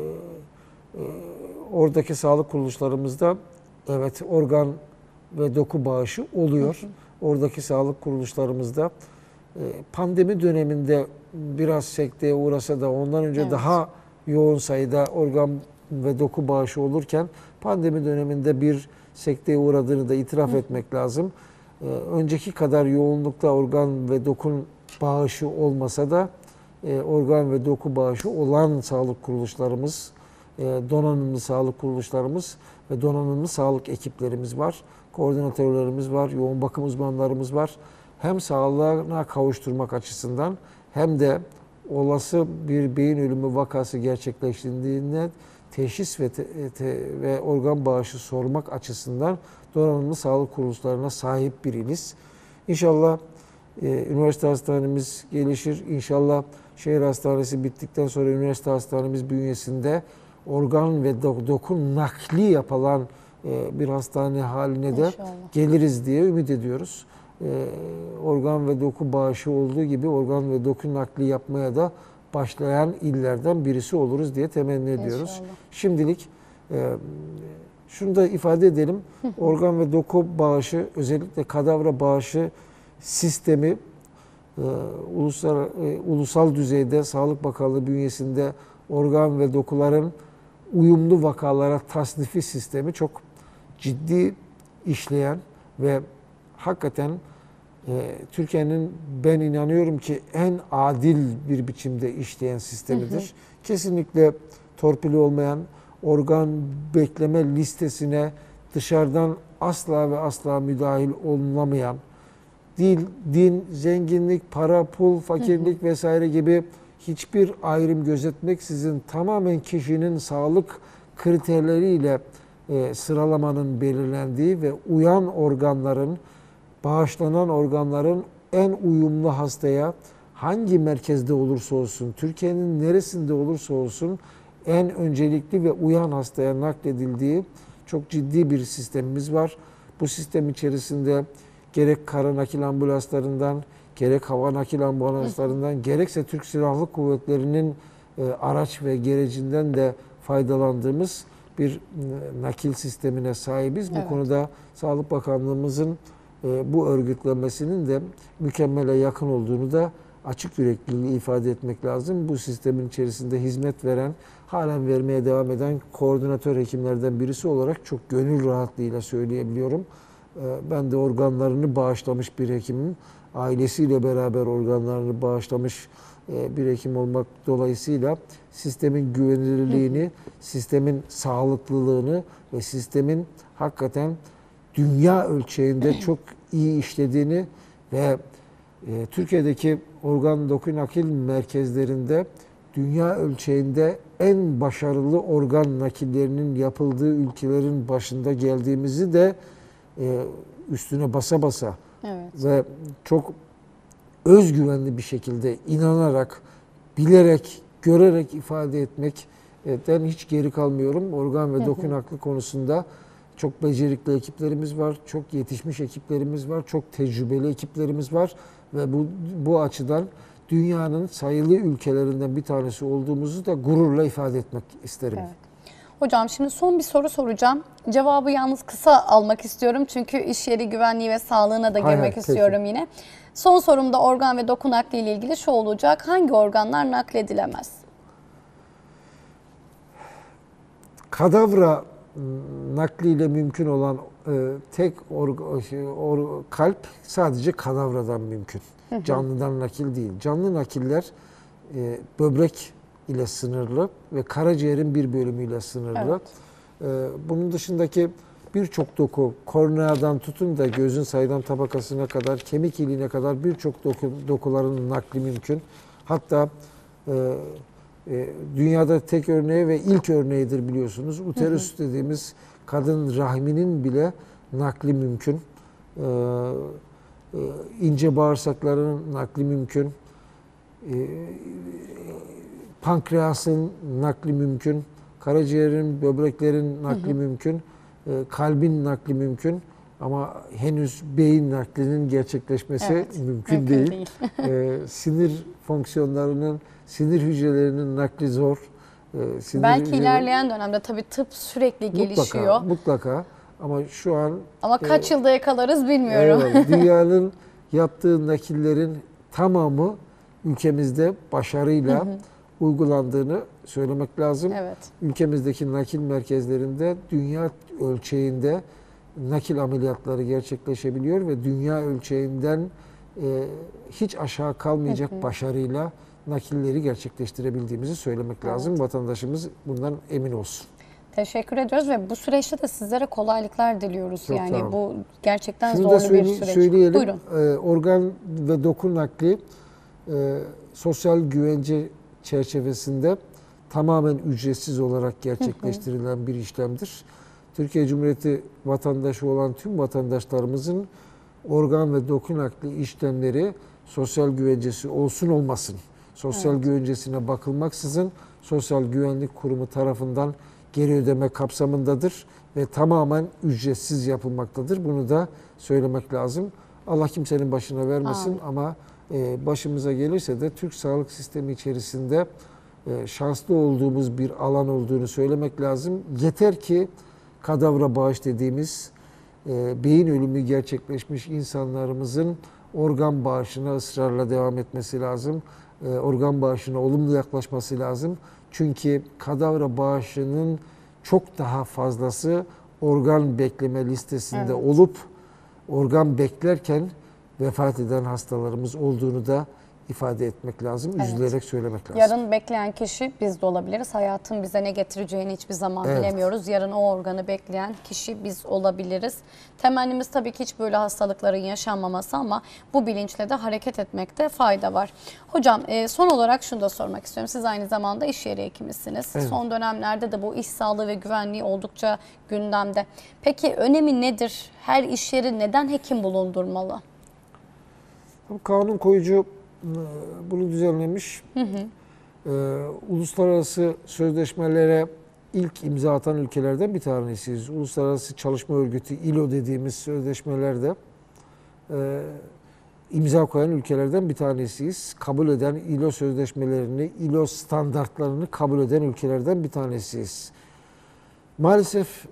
oradaki sağlık kuruluşlarımızda evet organ ve doku bağışı oluyor. Hı hı. Oradaki sağlık kuruluşlarımızda E, pandemi döneminde biraz sekteye uğrasa da ondan önce Evet. daha yoğun sayıda organ ve doku bağışı olurken pandemi döneminde bir sekteye uğradığını da itiraf etmek lazım. E, önceki kadar yoğunlukta organ ve dokun bağışı olmasa da e, organ ve doku bağışı olan sağlık kuruluşlarımız, e, donanımlı sağlık kuruluşlarımız ve donanımlı sağlık ekiplerimiz var. Koordinatörlerimiz var, yoğun bakım uzmanlarımız var. Hem sağlığına kavuşturmak açısından hem de olası bir beyin ölümü vakası gerçekleştiğinde teşhis ve, te, te, ve organ bağışı sormak açısından donanımlı sağlık kuruluşlarına sahip bir iliz. İnşallah e, üniversite hastanemiz gelişir. İnşallah şehir hastanesi bittikten sonra üniversite hastanemiz bünyesinde organ ve do, doku nakli yapılan e, bir hastane haline de İnşallah. geliriz diye ümit ediyoruz. E, organ ve doku bağışı olduğu gibi organ ve doku nakli yapmaya da başlayan illerden birisi oluruz diye temenni ediyoruz. İnşallah. Şimdilik e, şunu da ifade edelim. Organ ve doku bağışı, özellikle kadavra bağışı sistemi e, ulusal, e, ulusal düzeyde Sağlık Bakanlığı bünyesinde organ ve dokuların uyumlu vakalara tasnifi sistemi çok ciddi işleyen ve hakikaten e, Türkiye'nin, ben inanıyorum ki, en adil bir biçimde işleyen sistemidir. Hı hı. Kesinlikle torpili olmayan, organ bekleme listesine dışarıdan asla ve asla müdahil olunamayan, dil, din, zenginlik, para, pul, fakirlik vesaire gibi hiçbir ayrım gözetmeksizin tamamen kişinin sağlık kriterleriyle e, sıralamanın belirlendiği ve uyan organların, bağışlanan organların en uyumlu hastaya hangi merkezde olursa olsun, Türkiye'nin neresinde olursa olsun en öncelikli ve uyan hastaya nakledildiği çok ciddi bir sistemimiz var. Bu sistem içerisinde gerek kara nakil ambulanslarından, gerek hava nakil ambulanslarından, gerekse Türk Silahlı Kuvvetleri'nin e, araç ve gerecinden de faydalandığımız bir e, nakil sistemine sahibiz. Bu Evet. konuda Sağlık Bakanlığımızın e, bu örgütlenmesinin de mükemmele yakın olduğunu da açık yürekliliği ifade etmek lazım. Bu sistemin içerisinde hizmet veren, halen vermeye devam eden koordinatör hekimlerden birisi olarak çok gönül rahatlığıyla söyleyebiliyorum. Ben de organlarını bağışlamış bir hekimim. Ailesiyle beraber organlarını bağışlamış bir hekim olmak dolayısıyla sistemin güvenilirliğini, sistemin sağlıklılığını ve sistemin hakikaten dünya ölçeğinde çok iyi işlediğini ve Türkiye'deki organ doku nakil merkezlerinde dünya ölçeğinde en başarılı organ nakillerinin yapıldığı ülkelerin başında geldiğimizi de üstüne basa basa Evet. ve çok özgüvenli bir şekilde inanarak, bilerek, görerek ifade etmekten hiç geri kalmıyorum. Organ ve doku nakli konusunda çok becerikli ekiplerimiz var, çok yetişmiş ekiplerimiz var, çok tecrübeli ekiplerimiz var ve bu bu açıdan dünyanın sayılı ülkelerinden bir tanesi olduğumuzu da gururla ifade etmek isterim. Evet. Hocam şimdi son bir soru soracağım. Cevabı yalnız kısa almak istiyorum çünkü iş yeri güvenliği ve sağlığına da girmek Hay hay, istiyorum peki. yine. Son sorumda organ ve doku nakli ile ilgili şu olacak. Hangi organlar nakledilemez? Kadavra nakliyle mümkün olan e, tek or, or, kalp sadece kadavradan mümkün. Hı hı. Canlıdan nakil değil. Canlı nakiller e, böbrek ile sınırlı ve karaciğerin bir bölümüyle sınırlı. Evet. E, bunun dışındaki birçok doku, korneadan tutun da gözün saydam tabakasına kadar, kemik iliğine kadar birçok doku, dokuların nakli mümkün. Hatta e, e, dünyada tek örneği ve ilk örneğidir biliyorsunuz. Uterus hı hı. dediğimiz kadın rahminin bile nakli mümkün. E, e, ince bağırsakların nakli mümkün. E, pankreasın nakli mümkün. Karaciğerin, böbreklerin nakli hı hı. mümkün. E, kalbin nakli mümkün. Ama henüz beyin naklinin gerçekleşmesi evet, mümkün, mümkün değil. değil. e, sinir fonksiyonlarının, sinir hücrelerinin nakli zor. E, sinir Belki hücreleri, ilerleyen dönemde tabii tıp sürekli mutlaka, gelişiyor. Mutlaka. Ama şu an... Ama kaç e, yılda yakalarız bilmiyorum. Evet, dünyanın yaptığı nakillerin tamamı ülkemizde başarıyla hı hı. uygulandığını söylemek lazım. Evet. Ülkemizdeki nakil merkezlerinde dünya ölçeğinde nakil ameliyatları gerçekleşebiliyor ve dünya ölçeğinden e, hiç aşağı kalmayacak hı hı. başarıyla nakilleri gerçekleştirebildiğimizi söylemek evet. lazım. Vatandaşımız bundan emin olsun. Teşekkür ediyoruz ve bu süreçte de sizlere kolaylıklar diliyoruz. Çok yani bu gerçekten Şunu zorlu da söyle, bir süreç. söyleyelim. Buyurun. E, organ ve doku nakli e, sosyal güvence çerçevesinde tamamen ücretsiz olarak gerçekleştirilen hı hı. bir işlemdir. Türkiye Cumhuriyeti vatandaşı olan tüm vatandaşlarımızın organ ve doku nakli işlemleri sosyal güvencesi olsun olmasın, sosyal evet. güvencesine bakılmaksızın Sosyal Güvenlik Kurumu tarafından geri ödeme kapsamındadır ve tamamen ücretsiz yapılmaktadır. Bunu da söylemek lazım. Allah kimsenin başına vermesin Amin. Ama başımıza gelirse de Türk sağlık sistemi içerisinde şanslı olduğumuz bir alan olduğunu söylemek lazım. Yeter ki kadavra bağış dediğimiz beyin ölümü gerçekleşmiş insanlarımızın organ bağışına ısrarla devam etmesi lazım. Organ bağışına olumlu yaklaşması lazım. Çünkü kadavra bağışının çok daha fazlası organ bekleme listesinde evet. olup organ beklerken vefat eden hastalarımız olduğunu da ifade etmek lazım. Evet. Üzülerek söylemek lazım. Yarın bekleyen kişi biz de olabiliriz. Hayatın bize ne getireceğini hiçbir zaman evet. bilemiyoruz. Yarın o organı bekleyen kişi biz olabiliriz. Temennimiz tabii ki hiç böyle hastalıkların yaşanmaması ama bu bilinçle de hareket etmekte fayda var. Hocam son olarak şunu da sormak istiyorum. Siz aynı zamanda iş yeri hekimisiniz. Evet. Son dönemlerde de bu iş sağlığı ve güvenliği oldukça gündemde. Peki önemi nedir? Her iş yeri neden hekim bulundurmalı? Kanun koyucu bunu düzenlemiş. Hı hı. Ee, uluslararası sözleşmelere ilk imza atan ülkelerden bir tanesiyiz. Uluslararası Çalışma Örgütü I L O dediğimiz sözleşmelerde e, imza koyan ülkelerden bir tanesiyiz. Kabul eden I L O sözleşmelerini, I L O standartlarını kabul eden ülkelerden bir tanesiyiz. Maalesef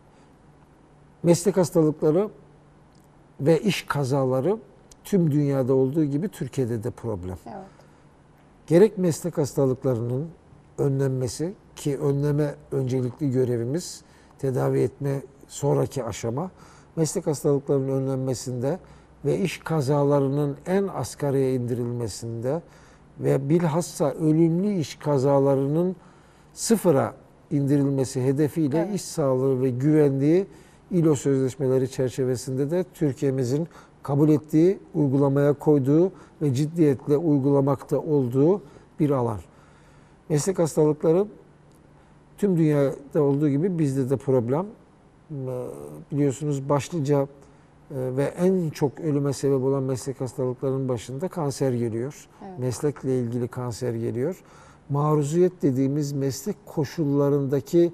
meslek hastalıkları ve iş kazaları tüm dünyada olduğu gibi Türkiye'de de problem. Evet. Gerek meslek hastalıklarının önlenmesi ki önleme öncelikli görevimiz, tedavi etme sonraki aşama. Meslek hastalıklarının önlenmesinde ve iş kazalarının en asgariye indirilmesinde ve bilhassa ölümlü iş kazalarının sıfıra indirilmesi hedefiyle evet. iş sağlığı ve güvenliği I L O sözleşmeleri çerçevesinde de Türkiye'mizin kabul ettiği, uygulamaya koyduğu ve ciddiyetle uygulamakta olduğu bir alan. Meslek hastalıkları tüm dünyada olduğu gibi bizde de problem. Biliyorsunuz başlıca ve en çok ölüme sebep olan meslek hastalıklarının başında kanser geliyor. Evet. Meslekle ilgili kanser geliyor. Maruziyet dediğimiz meslek koşullarındaki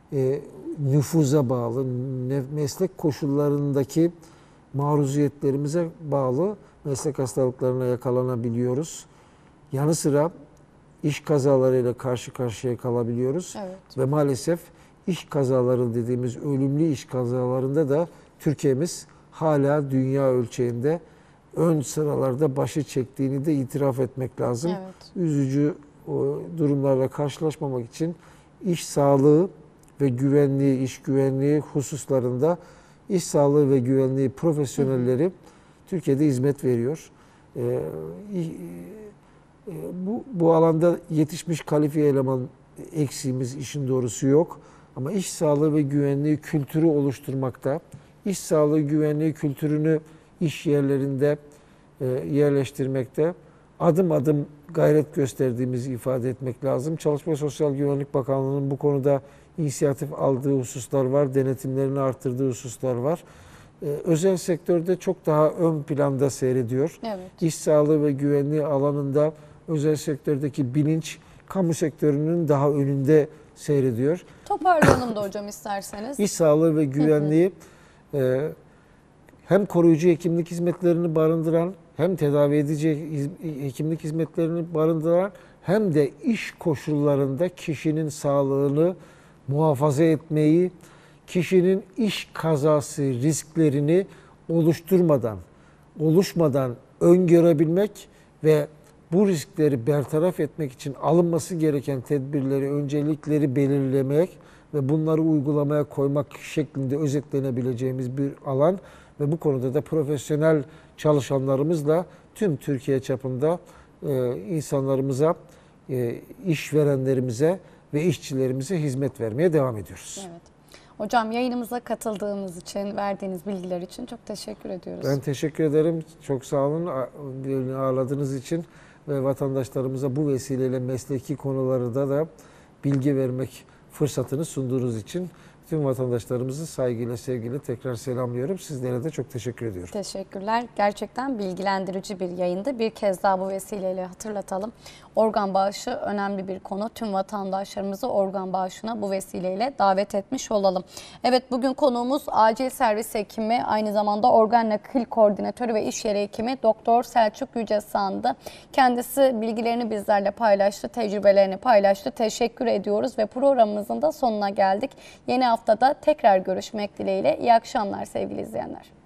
nüfuza bağlı, meslek koşullarındaki maruziyetlerimize bağlı meslek hastalıklarına yakalanabiliyoruz. Yanı sıra iş kazalarıyla karşı karşıya kalabiliyoruz. Evet. Ve maalesef iş kazaları dediğimiz ölümlü iş kazalarında da Türkiye'miz hala dünya ölçeğinde ön sıralarda başı çektiğini de itiraf etmek lazım. Evet. Üzücü o durumlarla karşılaşmamak için iş sağlığı ve güvenliği, iş güvenliği hususlarında İş sağlığı ve güvenliği profesyonelleri hı hı. Türkiye'de hizmet veriyor. Ee, e, bu, bu alanda yetişmiş kalifiye eleman eksiğimiz işin doğrusu yok. Ama iş sağlığı ve güvenliği kültürü oluşturmakta, iş sağlığı güvenliği kültürünü iş yerlerinde e, yerleştirmekte adım adım gayret gösterdiğimizi ifade etmek lazım. Çalışma ve Sosyal Güvenlik Bakanlığı'nın bu konuda inisiyatif aldığı hususlar var, denetimlerini arttırdığı hususlar var. Ee, özel sektörde çok daha ön planda seyrediyor. Evet. İş sağlığı ve güvenliği alanında özel sektördeki bilinç kamu sektörünün daha önünde seyrediyor. Toparlayalım da hocam isterseniz. İş sağlığı ve güvenliği e, hem koruyucu hekimlik hizmetlerini barındıran, hem tedavi edici hekimlik hizmetlerini barındıran, hem de iş koşullarında kişinin sağlığını muhafaza etmeyi, kişinin iş kazası risklerini oluşturmadan, oluşmadan öngörebilmek ve bu riskleri bertaraf etmek için alınması gereken tedbirleri, öncelikleri belirlemek ve bunları uygulamaya koymak şeklinde özetlenebileceğimiz bir alan ve bu konuda da profesyonel çalışanlarımızla tüm Türkiye çapında e, insanlarımıza, e, işverenlerimize ve işçilerimize hizmet vermeye devam ediyoruz. Evet. Hocam yayınımıza katıldığınız için, verdiğiniz bilgiler için çok teşekkür ediyoruz. Ben teşekkür ederim. Çok sağ olun beni ağırladığınız için ve vatandaşlarımıza bu vesileyle mesleki konularda da bilgi vermek fırsatını sunduğunuz için tüm vatandaşlarımızı saygıyla, sevgiyle tekrar selamlıyorum. Sizlere de çok teşekkür ediyorum. Teşekkürler. Gerçekten bilgilendirici bir yayındı. Bir kez daha bu vesileyle hatırlatalım. Organ bağışı önemli bir konu. Tüm vatandaşlarımızı organ bağışına bu vesileyle davet etmiş olalım. Evet, bugün konuğumuz acil servis hekimi, aynı zamanda organ nakil koordinatörü ve iş yeri hekimi Doktor Selçuk Yücesan'dı. Kendisi bilgilerini bizlerle paylaştı, tecrübelerini paylaştı. Teşekkür ediyoruz ve programımızın da sonuna geldik. Yeni haftada tekrar görüşmek dileğiyle. İyi akşamlar sevgili izleyenler.